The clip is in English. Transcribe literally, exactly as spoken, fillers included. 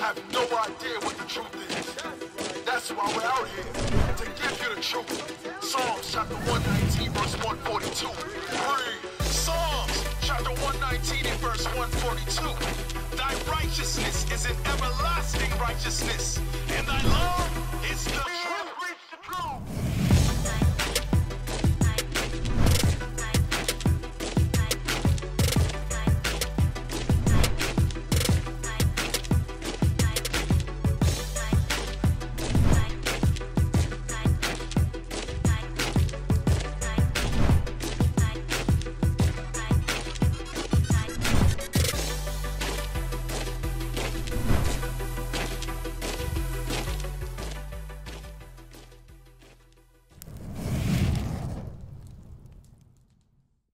have no idea what the truth is. That's why we're out here, to give you the truth. Psalms chapter one nineteen, verse one forty-two. Read. Psalms chapter one nineteen and verse one forty-two. Thy righteousness is an everlasting righteousness, and thy love is the